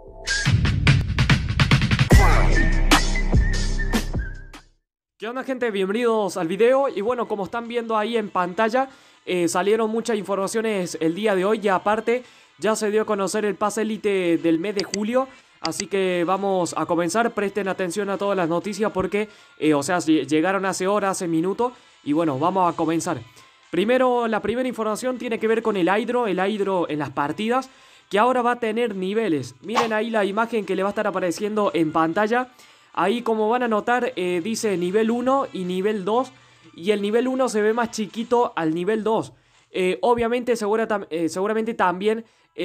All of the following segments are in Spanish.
¿Qué onda, gente? Bienvenidos al video. Y bueno, como están viendo ahí en pantalla, salieron muchas informaciones el día de hoy. Y aparte, ya se dio a conocer el pase élite del mes de julio. Así que vamos a comenzar. Presten atención a todas las noticias porque, llegaron hace horas, hace minutos. Y bueno, vamos a comenzar. Primero, la primera información tiene que ver con el Hydro en las partidas, que ahora va a tener niveles. Miren ahí la imagen que le va a estar apareciendo en pantalla. Ahí, como van a notar, dice nivel 1 y nivel 2. Y el nivel 1 se ve más chiquito al nivel 2. Obviamente, seguramente también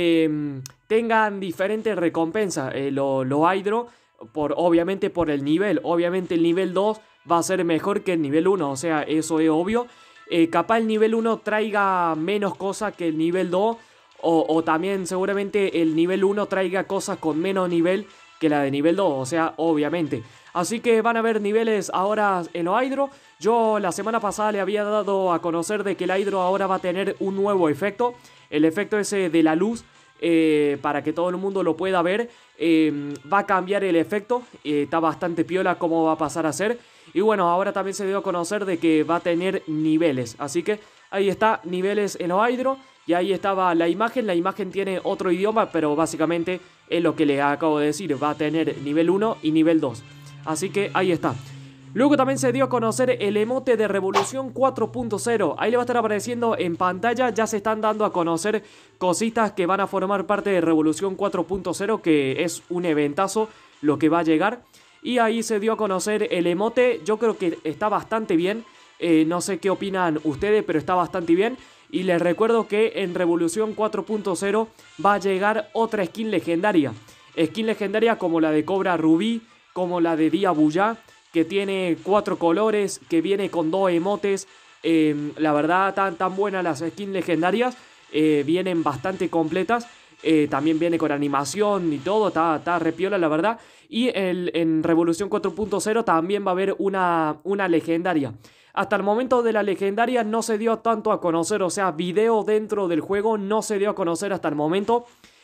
tengan diferentes recompensas. Lo Hydro, obviamente por el nivel. Obviamente el nivel 2 va a ser mejor que el nivel 1. O sea, eso es obvio. Capaz el nivel 1 traiga menos cosas que el nivel 2. O también seguramente el nivel 1 traiga cosas con menos nivel que la de nivel 2, o sea, obviamente. Así que van a haber niveles ahora en lo Hydro. Yo la semana pasada le había dado a conocer de que el Hydro ahora va a tener un nuevo efecto. El efecto ese de la luz, para que todo el mundo lo pueda ver. Va a cambiar el efecto. Está bastante piola cómo va a pasar a ser. Y bueno, ahora también se dio a conocer de que va a tener niveles. Así que ahí está, niveles en lo Hydro. Y ahí estaba la imagen tiene otro idioma, pero básicamente es lo que les acabo de decir, va a tener nivel 1 y nivel 2. Así que ahí está. Luego también se dio a conocer el emote de Revolución 4.0. Ahí le va a estar apareciendo en pantalla, ya se están dando a conocer cositas que van a formar parte de Revolución 4.0, que es un eventazo lo que va a llegar. Y ahí se dio a conocer el emote, yo creo que está bastante bien. No sé qué opinan ustedes, pero está bastante bien. Y les recuerdo que en Revolución 4.0 va a llegar otra skin legendaria. Skin legendaria como la de Cobra Rubí, como la de Diabuya, que tiene 4 colores, que viene con 2 emotes. La verdad, tan buenas las skins legendarias. Vienen bastante completas. También viene con animación y todo. Está repiola, la verdad. Y en Revolución 4.0 también va a haber una legendaria. Hasta el momento de la legendaria no se dio tanto a conocer, o sea, video dentro del juego no se dio a conocer hasta el momento.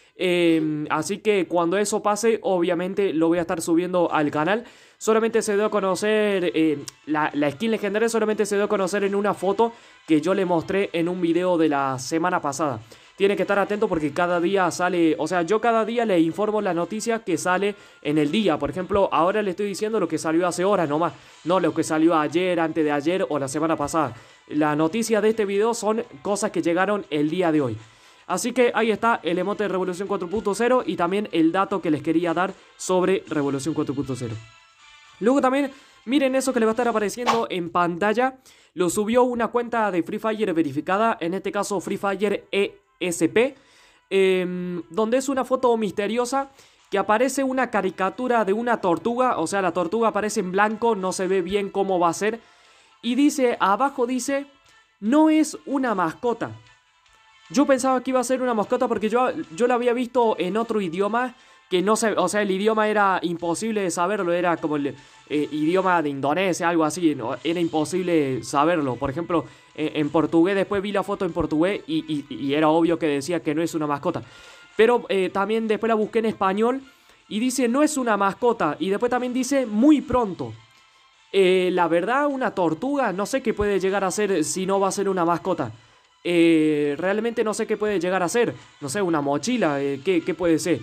Así que cuando eso pase, obviamente lo voy a estar subiendo al canal. Solamente se dio a conocer, la skin legendaria solamente se dio a conocer en una foto que yo le mostré en un video de la semana pasada. Tiene que estar atento porque cada día sale, o sea, yo cada día le informo las noticias que sale en el día. Por ejemplo, ahora le estoy diciendo lo que salió hace horas nomás, no lo que salió ayer, antes de ayer o la semana pasada. Las noticias de este video son cosas que llegaron el día de hoy. Así que ahí está el emote de Revolución 4.0 y también el dato que les quería dar sobre Revolución 4.0. Luego también, miren eso que le va a estar apareciendo en pantalla. Lo subió una cuenta de Free Fire verificada, en este caso Free Fire ESP, donde es una foto misteriosa que aparece una caricatura de una tortuga. O sea, la tortuga aparece en blanco, no se ve bien cómo va a ser. Y dice, abajo dice, no es una mascota. Yo pensaba que iba a ser una mascota porque yo la había visto en otro idioma que no sé, o sea, el idioma era imposible de saberlo, era como el idioma de Indonesia, algo así, ¿no? Era imposible saberlo. Por ejemplo, en portugués, después vi la foto en portugués y era obvio que decía que no es una mascota. Pero también después la busqué en español y dice no es una mascota y después también dice muy pronto. La verdad, una tortuga, no sé qué puede llegar a ser si no va a ser una mascota. Realmente no sé qué puede llegar a ser. No sé, una mochila, ¿qué puede ser?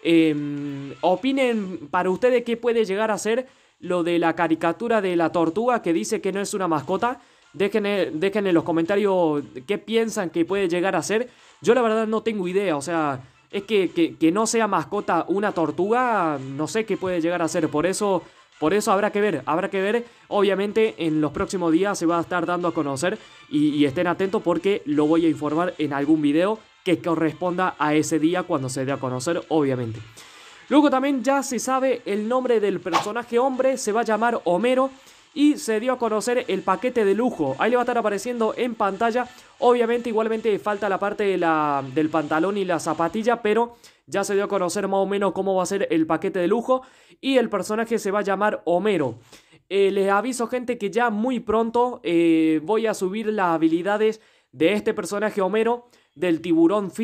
Opinen para ustedes qué puede llegar a ser lo de la caricatura de la tortuga que dice que no es una mascota. Dejen en los comentarios qué piensan que puede llegar a ser. Yo la verdad no tengo idea, o sea, es que no sea mascota una tortuga, no sé qué puede llegar a ser. Por eso habrá que ver. Obviamente en los próximos días se va a estar dando a conocer y estén atentos porque lo voy a informar en algún video que corresponda a ese día cuando se dé a conocer, obviamente. Luego también ya se sabe el nombre del personaje hombre, se va a llamar Homero. Y se dio a conocer el paquete de lujo. Ahí le va a estar apareciendo en pantalla. Obviamente, igualmente falta la parte del pantalón y la zapatilla, pero ya se dio a conocer más o menos cómo va a ser el paquete de lujo. Y el personaje se va a llamar Homero. Les aviso, gente, que ya muy pronto voy a subir las habilidades de este personaje Homero, del tiburón Finn.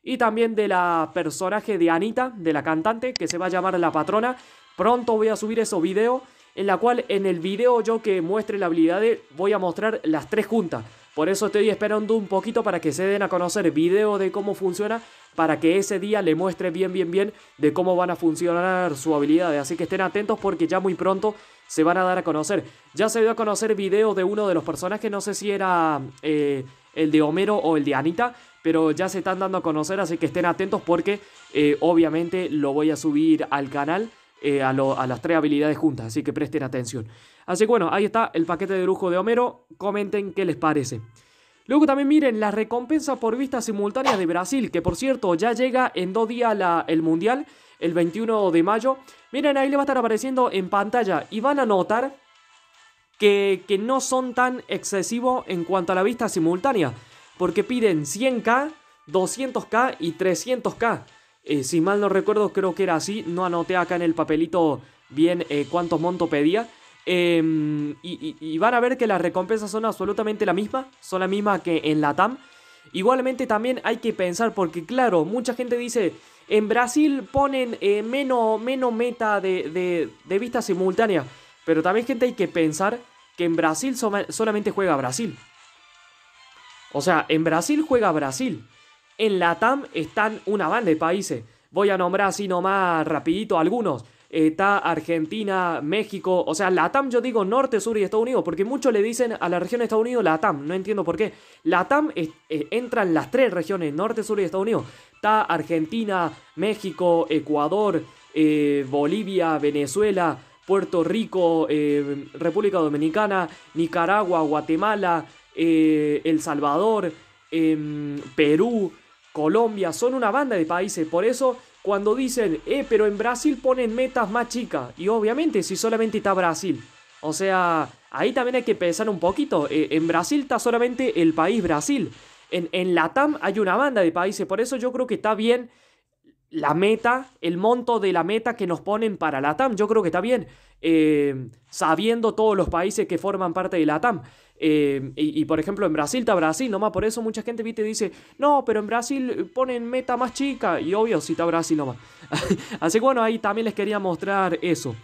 y también de la personaje de Anita, de la cantante, que se va a llamar La Patrona. Pronto voy a subir esos videos, en la cual en el video yo que muestre la habilidad voy a mostrar las 3 juntas. Por eso estoy esperando un poquito para que se den a conocer videos de cómo funciona, para que ese día le muestre bien de cómo van a funcionar sus habilidades. Así que estén atentos porque ya muy pronto se van a dar a conocer. Ya se dio a conocer videos de uno de los personajes, no sé si era el de Homero o el de Anita, pero ya se están dando a conocer, así que estén atentos porque obviamente lo voy a subir al canal a las 3 habilidades juntas, así que presten atención. Así que bueno, ahí está el paquete de lujo de Homero, comenten qué les parece. Luego también miren la recompensa por vistas simultáneas de Brasil, que por cierto ya llega en 2 días el Mundial, el 21 de mayo. Miren, ahí le va a estar apareciendo en pantalla y van a notar que no son tan excesivos en cuanto a la vista simultánea, porque piden 100k, 200k y 300k. Si mal no recuerdo, creo que era así. No anoté acá en el papelito bien cuántos montos pedía. Y van a ver que las recompensas son absolutamente la misma. Son la misma que en la TAM. Igualmente también hay que pensar, porque claro, mucha gente dice, en Brasil ponen menos meta de vista simultánea. Pero también, gente, hay que pensar que en Brasil solamente juega Brasil. O sea, en Brasil juega Brasil. En la TAM están una banda de países. Voy a nombrar así nomás rapidito algunos. Está Argentina, México. O sea, la TAM, yo digo norte, sur y Estados Unidos, porque muchos le dicen a la región de Estados Unidos la TAM. No entiendo por qué. La TAM entra en las 3 regiones, norte, sur y Estados Unidos. Está Argentina, México, Ecuador, Bolivia, Venezuela, Puerto Rico, República Dominicana, Nicaragua, Guatemala, El Salvador, Perú, Colombia. Son una banda de países. Por eso cuando dicen, pero en Brasil ponen metas más chicas. Y obviamente si solamente está Brasil. O sea, ahí también hay que pensar un poquito. En Brasil está solamente el país Brasil. En Latam hay una banda de países. Por eso yo creo que está bien la meta, el monto de la meta que nos ponen para Latam. Yo creo que está bien. Sabiendo todos los países que forman parte de Latam. Y por ejemplo en Brasil está Brasil, nomás por eso mucha gente dice, no, pero en Brasil ponen meta más chica, y obvio si está Brasil nomás. Así que bueno, ahí también les quería mostrar eso.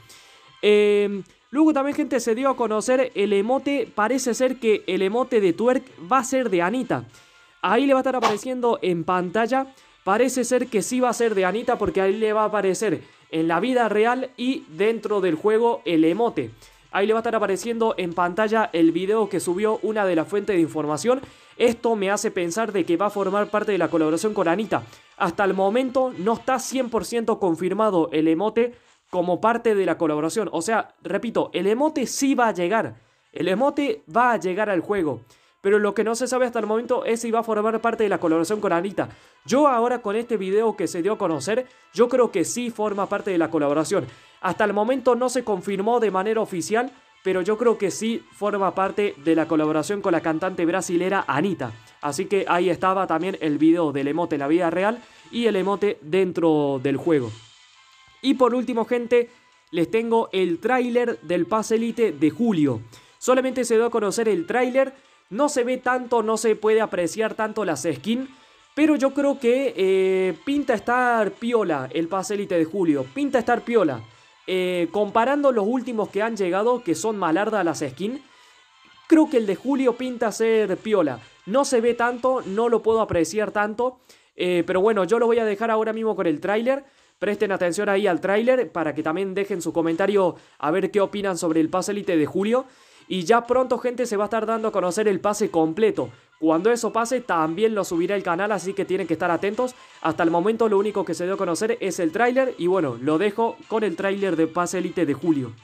Luego también, gente, se dio a conocer el emote. Parece ser que el emote de twerk va a ser de Anita. Ahí le va a estar apareciendo en pantalla. Parece ser que sí va a ser de Anita, porque ahí le va a aparecer en la vida real y dentro del juego el emote. Ahí le va a estar apareciendo en pantalla el video que subió una de las fuentes de información. Esto me hace pensar de que va a formar parte de la colaboración con Anita. Hasta el momento no está 100% confirmado el emote como parte de la colaboración. O sea, repito, el emote sí va a llegar. El emote va a llegar al juego. Pero lo que no se sabe hasta el momento es si va a formar parte de la colaboración con Anita. Yo ahora con este video que se dio a conocer, yo creo que sí forma parte de la colaboración. Hasta el momento no se confirmó de manera oficial, pero yo creo que sí forma parte de la colaboración con la cantante brasilera Anita. Así que ahí estaba también el video del emote en la vida real y el emote dentro del juego. Y por último, gente, les tengo el tráiler del pase Elite de julio. Solamente se dio a conocer el tráiler. No se ve tanto, no se puede apreciar tanto las skins, pero yo creo que pinta estar piola el pase Elite de julio. Pinta estar piola. Comparando los últimos que han llegado, que son malardas las skins, creo que el de julio pinta ser piola. No se ve tanto, no lo puedo apreciar tanto, pero bueno, yo lo voy a dejar ahora mismo con el tráiler. Presten atención ahí al tráiler para que también dejen su comentario a ver qué opinan sobre el pase Elite de julio. Y ya pronto, gente, se va a estar dando a conocer el pase completo. Cuando eso pase, también lo subiré al canal, así que tienen que estar atentos. Hasta el momento lo único que se dio a conocer es el tráiler. Y bueno, lo dejo con el tráiler de pase Elite de julio.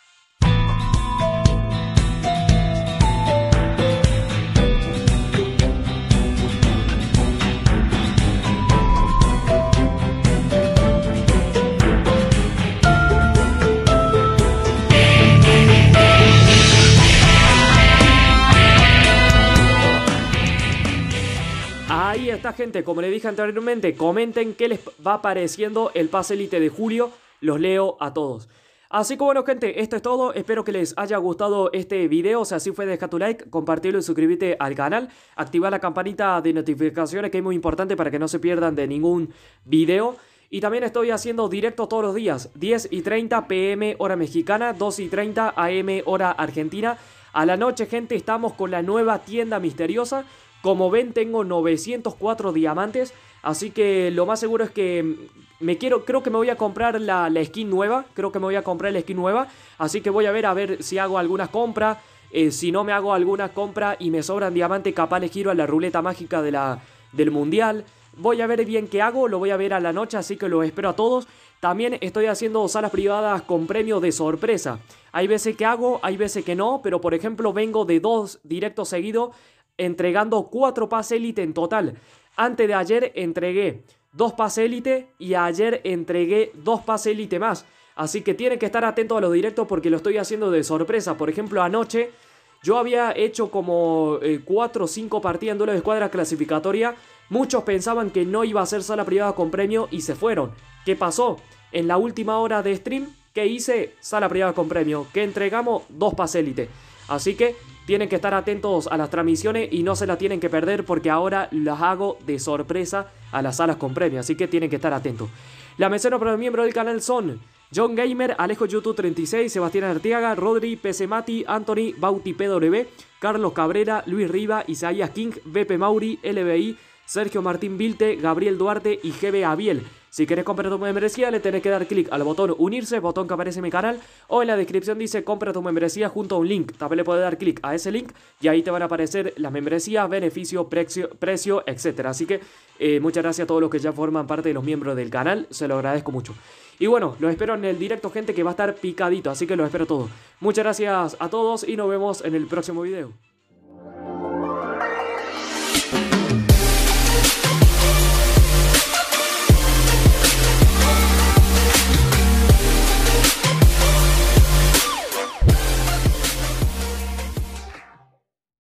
Ahí está, gente, como les dije anteriormente, comenten qué les va pareciendo el pase Elite de julio, los leo a todos. Así que bueno, gente, esto es todo. Espero que les haya gustado este video. Si así fue, deja tu like, compartirlo y suscríbete al canal. Activa la campanita de notificaciones, que es muy importante para que no se pierdan de ningún video. Y también estoy haciendo directo todos los días, 10:30 PM hora mexicana, 2:30 AM hora argentina. A la noche, gente, estamos con la nueva tienda misteriosa. Como ven, tengo 904 diamantes, así que lo más seguro es que creo que me voy a comprar la skin nueva. Así que voy a ver si hago alguna compra. Si no me hago alguna compra y me sobran diamantes, capaz les giro a la ruleta mágica del mundial. Voy a ver bien qué hago, lo voy a ver a la noche, así que los espero a todos. También estoy haciendo salas privadas con premios de sorpresa. Hay veces que hago, hay veces que no, pero por ejemplo vengo de 2 directos seguidos entregando 4 Pase Elite en total. Antes de ayer entregué 2 Pase Elite y ayer entregué 2 Pase Elite más. Así que tienen que estar atentos a los directos porque lo estoy haciendo de sorpresa. Por ejemplo, anoche yo había hecho como 4 o 5 partidas en duelo de escuadra clasificatoria. Muchos pensaban que no iba a ser sala privada con premio y se fueron. ¿Qué pasó? En la última hora de stream, ¿qué hice? Sala privada con premio. Que entregamos 2 Pase Elite. Así que tienen que estar atentos a las transmisiones y no se las tienen que perder porque ahora las hago de sorpresa a las salas con premio. Así que tienen que estar atentos. La mecenas para los miembros del canal son John Gamer, Alejo YouTube 36, Sebastián Arteaga, Rodri, PC Mati, Anthony, Bauti PW, Carlos Cabrera, Luis Riva, Isaías King, BP Mauri, LBI, Sergio Martín Vilte, Gabriel Duarte y GB Abiel. Si querés comprar tu membresía, le tenés que dar clic al botón unirse, botón que aparece en mi canal, o en la descripción dice compra tu membresía junto a un link. También le podés dar clic a ese link y ahí te van a aparecer las membresías, beneficio, precio, etc. Así que muchas gracias a todos los que ya forman parte de los miembros del canal, se lo agradezco mucho. Y bueno, los espero en el directo, gente, que va a estar picadito, así que los espero todos. Muchas gracias a todos y nos vemos en el próximo video.